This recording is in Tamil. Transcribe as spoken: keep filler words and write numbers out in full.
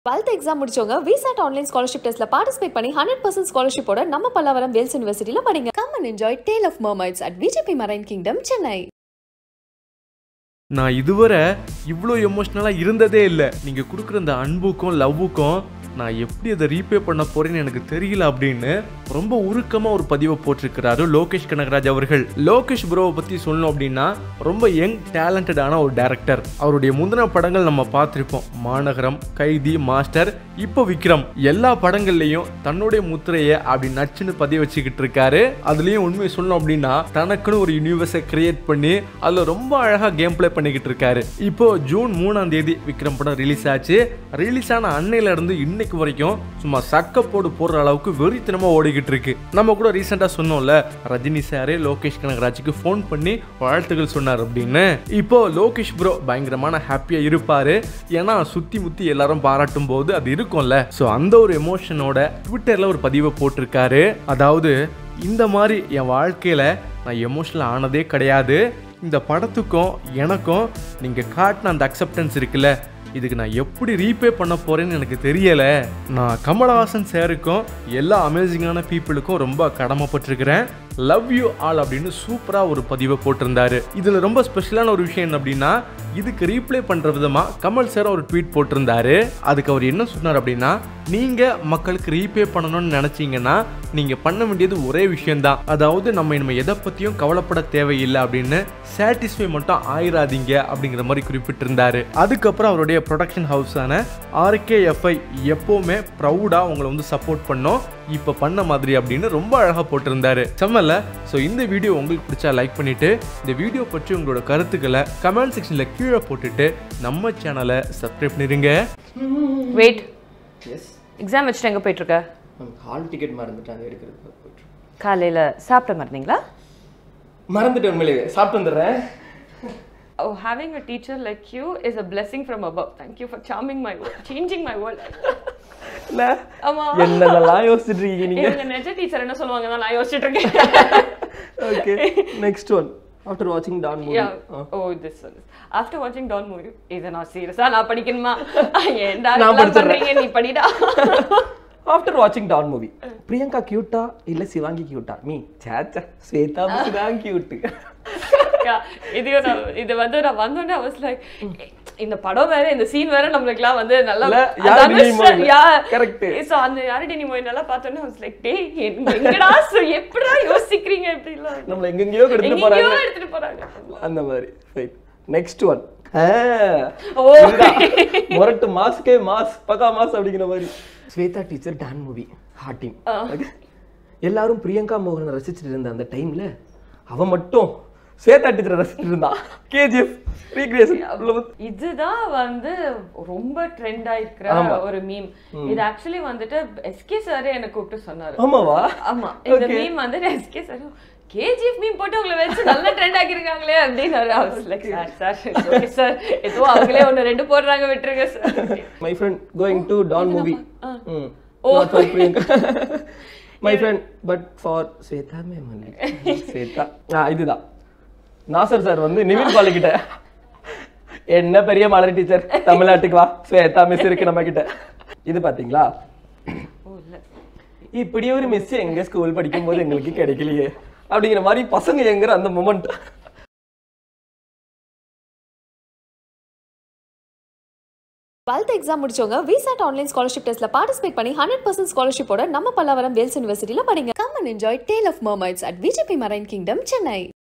twelfth exam முடிச்சவங்க VSAT online scholarship testல participate பண்ணி one hundred percent scholarship ஓட நம்ம பல்லாவரம் VELS Universityல படிங்க. Come and enjoy Tale of Mermaids at V J P Marine Kingdom, Chennai. நான் இதுவரை இவ்வளோ எமோஷனலா இருந்ததே இல்லை. நீங்க கொடுக்குற அந்த அன்புக்கும் லவ்வுக்கும் நான் எப்படி அதை ரீபே பண்ண போறேன்னு எனக்கு தெரியல அப்படின்னு ரொம்ப உருக்கமா ஒரு பதிவை போட்டிருக்கிறாரு லோகேஷ் கனகராஜ் அவர்கள். லோகேஷ் ப்ரோவை பத்தி சொல்லணும் அப்படின்னா ரொம்ப யங் டேலண்டடான ஒரு டைரக்டர். அவருடைய முந்தின படங்கள் நம்ம பார்த்திருப்போம். மாநகரம், கைதி, மாஸ்டர், இப்போ விக்ரம். எல்லா படங்கள்லயும் தன்னுடைய முத்திரையை அப்படி நச்சுன்னு பதிய வச்சுக்கிட்டு இருக்காரு. அதுலயும் உண்மையை சொல்லணும் அப்படின்னா தனக்குன்னு ஒரு யூனிவர்ஸை கிரியேட் பண்ணி அதுல ரொம்ப அழகா கேம் பிளே பண்ணிக்கிட்டு இருக்காரு. இப்போ ஜூன் மூணாம் தேதி விக்ரம் படம் ரிலீஸ் ஆச்சு. ரிலீஸ் ஆன அன்னையில இருந்து இன்னைக்கு வரைக்கும் சும்மா சக்கப்போடு போடுற அளவுக்கு வெறித்தனமா ஓடிக்கிட்டு இருக்கு. நம்ம கூட ரீசெண்டா சொன்னோம்ல, ரஜினி சாரே லோகேஷ் கனகராஜுக்கு போன் பண்ணி வாழ்த்துக்கள் சொன்னார் அப்படின்னு. இப்போ லோகேஷ் ப்ரோ பயங்கரமான ஹாப்பியா இருப்பாரு. ஏன்னா சுத்தி முத்தி எல்லாரும் பாராட்டும் போது அது இருக்கும்ல. சோ அந்த ஒரு எமோஷனோட ட்விட்டர்ல ஒரு பதிவை போட்டிருக்காரு. அதாவது, இந்த மாதிரி என் வாழ்க்கையில நான் எமோஷனல் ஆனதே கிடையாது. இந்த படத்துக்கும் எனக்கும் நீங்க காட்டின அந்த அக்செப்டன்ஸ் இருக்குல்ல, இதுக்கு நான் எப்படி ரீபே பண்ண போறேன்னு எனக்கு தெரியல. நான் கமலஹாசன் சாருக்கும் எல்லா அமேசிங்கான பீப்புளுக்கும் ரொம்ப கடமைப்பட்டிருக்கிறேன். லவ் யூ ஆல் அப்படின்னு சூப்பரா ஒரு பதிவை போட்டிருந்தாரு. இதுல ரொம்ப ஸ்பெஷலான ஒரு விஷயம் என்ன அப்படின்னா, இதுக்கு ரீப்ளே பண்ற விதமா கமல் சார் ஒரு ட்வீட் போட்டிருந்தாரு. அதுக்கு அவர் என்ன சொன்னார் அப்படின்னா, நீங்க மக்களுக்கு ரீபே பண்ணணும்னு நினைச்சீங்கன்னா நீங்க பண்ண வேண்டியது ஒரே விஷயம்தான். அதாவது நம்ம இனிமே எதை பத்தியும் கவலைப்பட தேவையில்லை அப்படின்னு சாட்டிஸ்ஃபை மட்டும் ஆயிராதீங்க அப்படிங்கிற மாதிரி குறிப்பிட்டிருந்தாரு. அதுக்கப்புறம் அவருடைய ப்ரொடக்ஷன் ஹவுஸான ஆர்கேஎஃப்ஐ எப்பவுமே ப்ரௌடா உங்களை வந்து சப்போர்ட் பண்ணோம் இப்ப பண்ண மாதிரி அப்படின்னு ரொம்ப அழகா போட்டிருந்தாரு. செம்மல்ல? ஸோ இந்த வீடியோ உங்களுக்கு பிடிச்சா லைக் பண்ணிட்டு இந்த வீடியோ பற்றி உங்களோட கருத்துக்களை கமெண்ட் செக்ஷன்ல கீழே போட்டுட்டு நம்ம சேனலை சப்ஸ்கிரைப் பண்ணிருங்க. வெயிட், எக்ஸாம் வச்சுட்டு எங்கே போயிட்டு இருக்க? ஹால் டிக்கெட் மறந்துட்டாங்க எடுக்கிறதுக்கு போயிட்டு. காலையில் சாப்பிட மறந்தீங்களா? மறந்துட்டேன், உண்மையிலேயே சாப்பிட்டு வந்துடுறேன். Oh, having a teacher like you is a blessing from above. Thank you for charming my world, changing my world. இல்ல, ஆமா, என்னெல்லாம் யோசிச்சுட்டு இருக்கீங்க நீங்க? எங்க நெஜ டீச்சர் என்ன சொல்லுவாங்க தான் நான் யோசிச்சுட்டு இருக்கேன். Okay, next one. After watching Don movie. Yeah. Uh. Oh, this one. After watching Don movie, இத நான் சீரியஸா நான் படிக்கணுமா? ஏன்டா இதெல்லாம் பண்றீங்க, நீ படிடா. After watching Don movie, Priyanka கியூட்டா இல்ல சிவாங்கி கியூட்டா? மீ சாச்சா ஸ்வேதா மிஸ் தான் கியூட். இது இது வந்து நான் வந்தோடனே I was like, இந்த படம் வேற, இந்த சீன் வேற நம்மளுக்குலாம் வந்து நல்லா கரெக்ட். சோ அந்த யாரடி நீ மோய் நல்லா பார்த்தோன்னே I was like, டேய் எங்கடா எப்படிடா யோசிக்கிறீங்க இப்படி எல்லாம்? நம்மள எங்கெங்கயோ எடுத்துட்டு போறாங்க எங்கெங்கயோ எடுத்துட்டு போறாங்க அந்த மாதிரி. Right, next one. ஓ மொரட்டு மாஸ்கே மாஸ் பகா மாஸ் அப்படிங்கிற மாதிரி. Shweta teacher Don movie hot team. எல்லாரும் பிரியங்கா மோகனை ரசிச்சிட்டு இருந்த அந்த டைம்ல அவ மட்டும் ஸ்வேதா டீச்சரை ரசிச்சிட்டு இருந்தா. KGF recreation. இதுதான் வந்து ரொம்ப ட்ரெண்ட் ஆயிருக்கிற ஒரு மீம். இது ஆக்சுவலி வந்துட்டு எஸ்கே சார் எனக்கு கூப்பிட்டு சொன்னாரு. ஆமாவா? ஆமா, இந்த மீம் வந்து எஸ்கே சார் கேஜிஎஃப் மீம் போட்டு உங்களை வச்சு நல்ல ட்ரெண்ட் ஆக்கிருக்காங்களே அப்படின்னு. I was like, sir sir okay sir, ஏதோ அவங்களே ஒன்று ரெண்டு போடுறாங்க, விட்டுருங்க sir. My friend going to Don movie. Oh Priyanka my friend but for Shweta ma'am only. Shweta ஆ இதுதான். நாசர் சார் வந்து நிவின் பாலு கிட்ட, என்ன பெரிய மாலரி டீச்சர் தமிழ்நாட்டுக்கு வா, ஸ்வேதா மிஸ் இருக்கு நம்ம கிட்ட. இது பாத்தீங்களா? இப்படி ஒரு மிஸ் எங்க ஸ்கூல் படிக்கும் போது எங்களுக்கு கிடைக்கலையே அப்படிங்கிற மாதிரி பசங்க எங்கிற அந்த மொமெண்ட். twelfth exam முடிச்சவங்க VSAT online scholarship testல participate பண்ணி one hundred percent scholarship ஓட நம்ம பல்லாவரம் VELS Universityல படிங்க. Come and enjoy Tale of Mermaids at V J P Marine Kingdom, Chennai.